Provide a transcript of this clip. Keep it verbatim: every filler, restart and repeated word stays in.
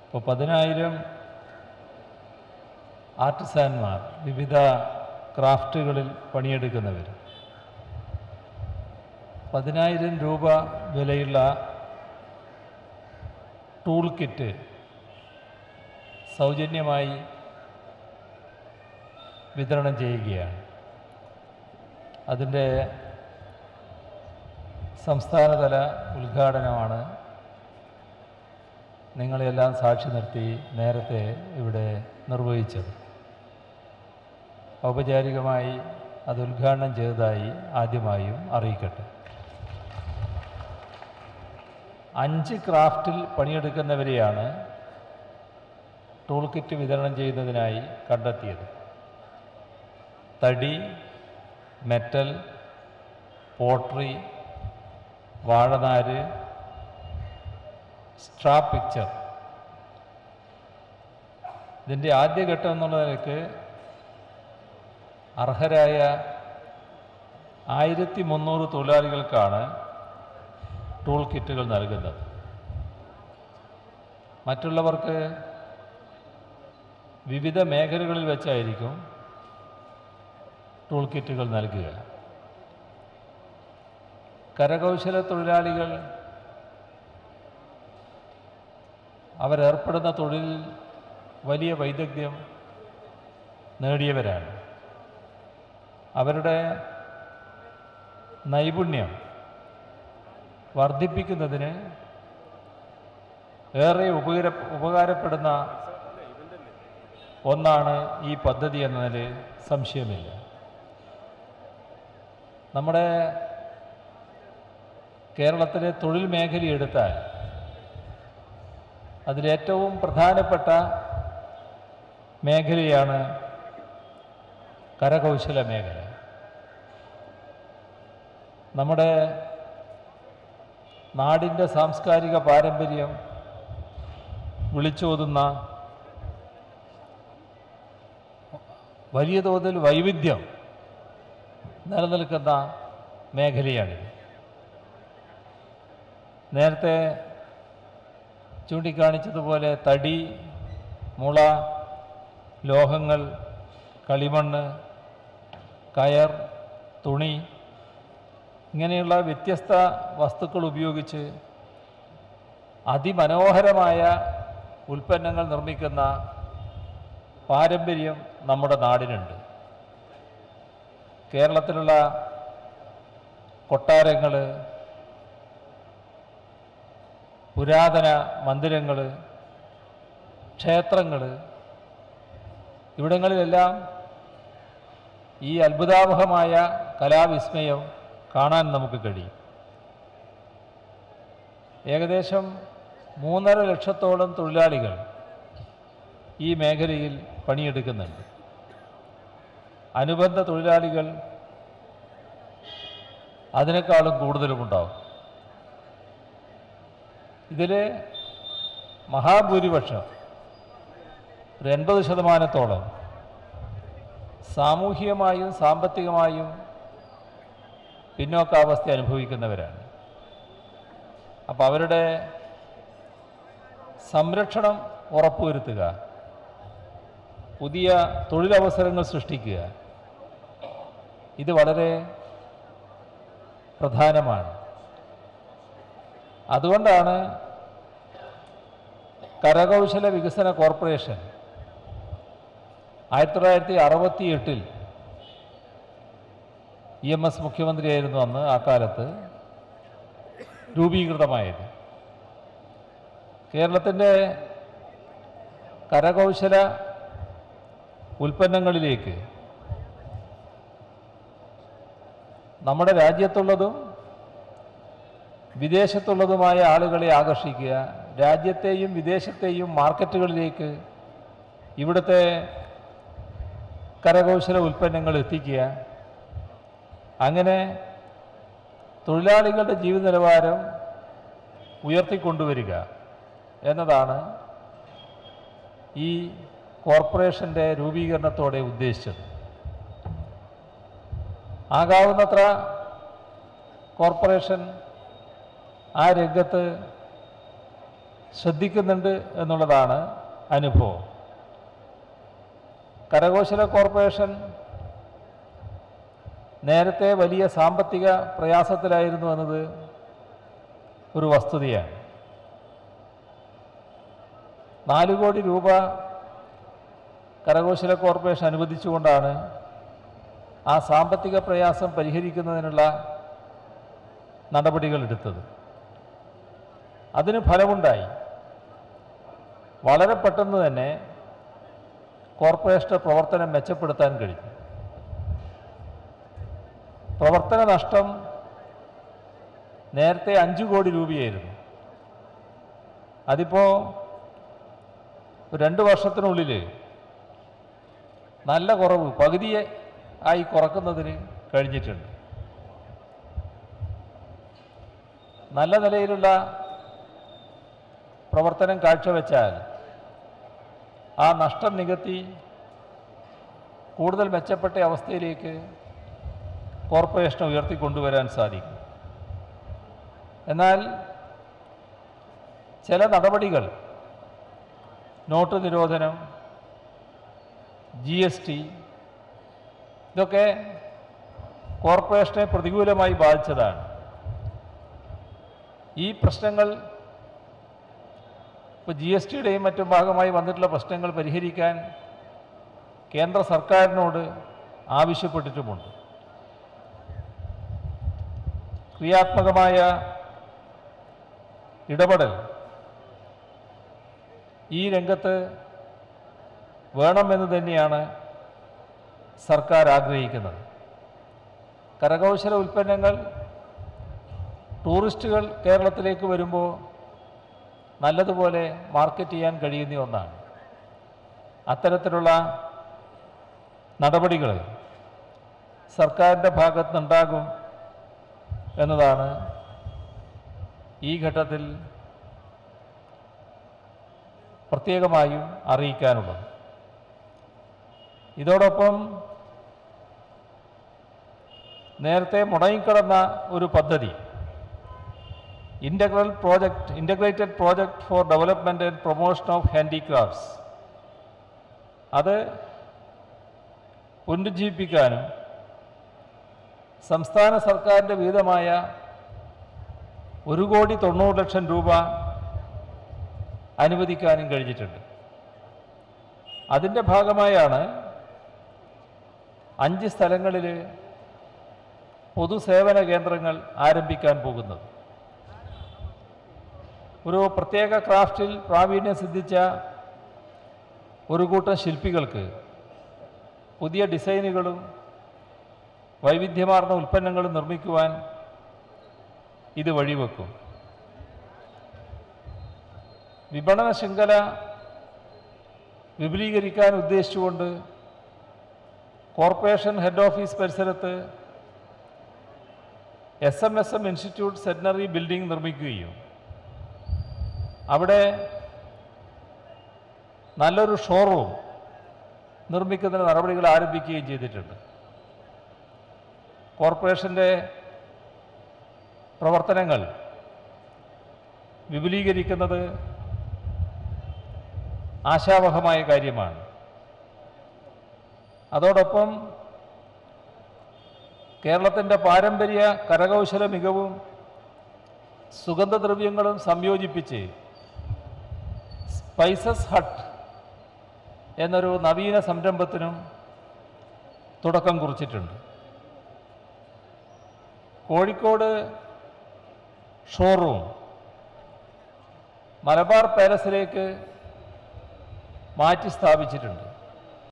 ഇപ്പോൾ പതിനായിരം ആർട്ടിസാൻമാർ, വിവിധ ക്രാഫ്റ്റുകളിൽ പണിയെടുക്കുന്നവർ, പതിനായിരം രൂപ വിലയുള്ള ടൂൾ കിറ്റ് സൗജന്യമായി വിതരണം ചെയ്യുകയാണ്. അതിൻ്റെ സംസ്ഥാനതല ഉദ്ഘാടനമാണ് നിങ്ങളെല്ലാം സാക്ഷി നിർത്തി നേരത്തെ ഇവിടെ നിർവഹിച്ചത്. ഔപചാരികമായി അത് ഉദ്ഘാടനം ചെയ്തതായി ആദ്യമായും അറിയിക്കട്ടെ. അഞ്ച് ക്രാഫ്റ്റിൽ പണിയെടുക്കുന്നവരെയാണ് ടൂൾ കിറ്റ് വിതരണം ചെയ്യുന്നതിനായി കണ്ടെത്തിയത്. തടി, മെറ്റൽ, പോട്രി, വാഴനാര്, സ്ട്രാ പിക്ചർ. ഇതിൻ്റെ ആദ്യഘട്ടം എന്നുള്ള നിലയ്ക്ക് അർഹരായ ആയിരത്തി മുന്നൂറ് തൊഴിലാളികൾക്കാണ് ടൂൾ കിറ്റുകൾ നൽകുന്നത്. മറ്റുള്ളവർക്ക് വിവിധ മേഖലകളിൽ വെച്ചായിരിക്കും ടൂൾ കിറ്റുകൾ നൽകുക. കരകൗശല തൊഴിലാളികൾ അവരേർപ്പെടുന്ന തൊഴിലിൽ വലിയ വൈദഗ്ധ്യം നേടിയവരാണ്. അവരുടെ നൈപുണ്യം വർദ്ധിപ്പിക്കുന്നതിന് ഏറെ ഉപകാര ഉപകാരപ്പെടുന്ന ഒന്നാണ് ഈ പദ്ധതി എന്നതിൽ സംശയമില്ല. നമ്മുടെ കേരളത്തിലെ തൊഴിൽ മേഖല എടുത്താൽ അതിലേറ്റവും പ്രധാനപ്പെട്ട മേഖലയാണ് കരകൗശല മേഖല. നമ്മുടെ നാടിൻ്റെ സാംസ്കാരിക പാരമ്പര്യം വിളിച്ചോതുന്ന വലിയ തോതിൽ വൈവിധ്യം നിലനിൽക്കുന്ന മേഖലയാണിത്. നേരത്തെ ചൂണ്ടിക്കാണിച്ചതുപോലെ തടി, മുള, ലോഹങ്ങൾ, കളിമണ്ണ്, കയർ, തുണി ഇങ്ങനെയുള്ള വ്യത്യസ്ത വസ്തുക്കൾ ഉപയോഗിച്ച് അതിമനോഹരമായ ഉൽപ്പന്നങ്ങൾ നിർമ്മിക്കുന്ന പാരമ്പര്യം നമ്മുടെ നാടിനുണ്ട്. കേരളത്തിലുള്ള കൊട്ടാരങ്ങൾ, പുരാതന മന്ദിരങ്ങൾ, ക്ഷേത്രങ്ങൾ, ഇവിടങ്ങളിലെല്ലാം ഈ അത്ഭുതാവഹമായ കലാവിസ്മയം കാണാൻ നമുക്ക് കഴിയും. ഏകദേശം മൂന്നര ലക്ഷത്തോളം തൊഴിലാളികൾ ഈ മേഖലയിൽ പണിയെടുക്കുന്നുണ്ട്. അനുബന്ധ തൊഴിലാളികൾ അതിനേക്കാളും കൂടുതലുമുണ്ടാവും. ഇതിൽ മഹാഭൂരിപക്ഷം ഒരു എൺപത് ശതമാനത്തോളം സാമൂഹികമായും സാമ്പത്തികമായും പിന്നോക്കാവസ്ഥ അനുഭവിക്കുന്നവരാണ്. അപ്പോൾ അവരുടെ സംരക്ഷണം ഉറപ്പുവരുത്തുക, പുതിയ തൊഴിലവസരങ്ങൾ സൃഷ്ടിക്കുക, ഇത് വളരെ പ്രധാനമാണ്. അതുകൊണ്ടാണ് കരകൗശല വികസന കോർപ്പറേഷൻ ആയിരത്തി തൊള്ളായിരത്തി അറുപത്തി എട്ടിൽ ഇ എം എസ് മുഖ്യമന്ത്രിയായിരുന്നു അന്ന്, ആ കാലത്ത് രൂപീകൃതമായത്. കേരളത്തിൻ്റെ കരകൗശല ഉൽപ്പന്നങ്ങളിലേക്ക് നമ്മുടെ രാജ്യത്തുള്ളതും വിദേശത്തുള്ളതുമായ ആളുകളെ ആകർഷിക്കുക, രാജ്യത്തെയും വിദേശത്തെയും മാർക്കറ്റുകളിലേക്ക് ഇവിടുത്തെ കരകൗശല ഉൽപ്പന്നങ്ങൾ എത്തിക്കുക, അങ്ങനെ തൊഴിലാളികളുടെ ജീവിത നിലവാരം ഉയർത്തിക്കൊണ്ടുവരിക എന്നതാണ് ഈ കോർപ്പറേഷൻ്റെ രൂപീകരണത്തോടെ ഉദ്ദേശിച്ചത്. ആകാവുന്നത്ര കോർപ്പറേഷൻ ആ രംഗത്ത് ശ്രദ്ധിക്കുന്നുണ്ട് എന്നുള്ളതാണ് അനുഭവം. കരകൗശല കോർപ്പറേഷൻ നേരത്തെ വലിയ സാമ്പത്തിക പ്രയാസത്തിലായിരുന്നു എന്നത് ഒരു വസ്തുതയാണ്. നാല് കോടി രൂപ കരകൗശല കോർപ്പറേഷൻ അനുവദിച്ചുകൊണ്ടാണ് ആ സാമ്പത്തിക പ്രയാസം പരിഹരിക്കുന്നതിനുള്ള നടപടികൾ എടുത്തത്. അതിന് ഫലമുണ്ടായി. വളരെ പെട്ടെന്ന് തന്നെ കോർപ്പറേഷന്റെ പ്രവർത്തനം മെച്ചപ്പെടുത്താൻ കഴിഞ്ഞു. പ്രവർത്തന നഷ്ടം നേരത്തെ അഞ്ച് കോടി രൂപയായിരുന്നു. അതിപ്പോൾ രണ്ട് വർഷത്തിനുള്ളിൽ നല്ല കുറവ് പകുതിയെ ആയി കുറക്കുന്നതിന് കഴിഞ്ഞിട്ടുണ്ട്. നല്ല നിലയിലുള്ള പ്രവർത്തനം കാഴ്ചവെച്ചാൽ ആ നഷ്ടം നികത്തി കൂടുതൽ മെച്ചപ്പെട്ട അവസ്ഥയിലേക്ക് കോർപ്പറേഷനെ ഉയർത്തിക്കൊണ്ടുവരാൻ സാധിക്കും. എന്നാൽ ചില നടപടികൾ, നോട്ട് നിരോധനം, ജി എസ് ടി, ഇതൊക്കെ കോർപ്പറേഷനെ പ്രതികൂലമായി ബാധിച്ചതാണ്. ഈ പ്രശ്നങ്ങൾ ഇപ്പോൾ ജി എസ് ടിയുടെയും മറ്റും ഭാഗമായി വന്നിട്ടുള്ള പ്രശ്നങ്ങൾ പരിഹരിക്കാൻ കേന്ദ്ര സർക്കാരിനോട് ആവശ്യപ്പെട്ടിട്ടുമുണ്ട്. ക്രിയാത്മകമായ ഇടപെടൽ ഈ രംഗത്ത് വേണമെന്ന് തന്നെയാണ് സർക്കാർ ആഗ്രഹിക്കുന്നത്. കരകൗശല ഉൽപ്പന്നങ്ങൾ ടൂറിസ്റ്റുകൾ കേരളത്തിലേക്ക് വരുമ്പോൾ നല്ലതുപോലെ മാർക്കറ്റ് ചെയ്യാൻ കഴിയുന്ന ഒന്നാണ്. അത്തരത്തിലുള്ള നടപടികൾ സർക്കാരിൻ്റെ ഭാഗത്തുനിന്നുണ്ടാകും എന്നതാണ് ഈ ഘട്ടത്തിൽ പ്രത്യേകമായും അറിയിക്കാനുള്ളത്. ഇതോടൊപ്പം നേരത്തെ മുടങ്ങിക്കിടന്ന ഒരു പദ്ധതി, integral project integrated project for development and promotion of handicrafts, അത് പുനരുജ്ജീവിപ്പിക്കാനും സംസ്ഥാന സർക്കാരിൻ്റെ വിഹിതമായ ഒരു കോടി തൊണ്ണൂറ് ലക്ഷം രൂപ അനുവദിക്കാനും കഴിഞ്ഞിട്ടുണ്ട്. അതിൻ്റെ ഭാഗമായാണ് അഞ്ച് സ്ഥലങ്ങളിൽ പൊതുസേവന കേന്ദ്രങ്ങൾ ആരംഭിക്കാൻ പോകുന്നത്. ഒരു പ്രത്യേക ക്രാഫ്റ്റിൽ പ്രാവീണ്യം സിദ്ധിച്ച ഒരു കൂട്ടം ശില്പികൾക്ക് പുതിയ ഡിസൈനുകളും വൈവിധ്യമാർന്ന ഉൽപ്പന്നങ്ങളും നിർമ്മിക്കുവാൻ ഇത് വഴിവെക്കും. വിപണന ശൃംഖല വിപുലീകരിക്കാൻ ഉദ്ദേശിച്ചുകൊണ്ട് കോർപ്പറേഷൻ ഹെഡ് ഓഫീസ് പരിസരത്ത് S M S M institute centenary building നിർമ്മിക്കുകയും അവിടെ നല്ലൊരു ഷോറൂം നിർമ്മിക്കുന്നതിന് നടപടികൾ ആരംഭിക്കുകയും ചെയ്തിട്ടുണ്ട്. കോർപ്പറേഷൻ്റെ പ്രവർത്തനങ്ങൾ വിപുലീകരിക്കുന്നത് ആശാവഹമായ കാര്യമാണ്. അതോടൊപ്പം കേരളത്തിൻ്റെ പാരമ്പര്യ കരകൗശല മികവും സുഗന്ധദ്രവ്യങ്ങളും സംയോജിപ്പിച്ച് സ്പൈസസ് ഹട്ട് എന്നൊരു നവീന സംരംഭത്തിനും തുടക്കം കുറിച്ചിട്ടുണ്ട്. കോഴിക്കോട് ഷോറൂം മലബാർ പാലസിലേക്ക് മാറ്റി സ്ഥാപിച്ചിട്ടുണ്ട്.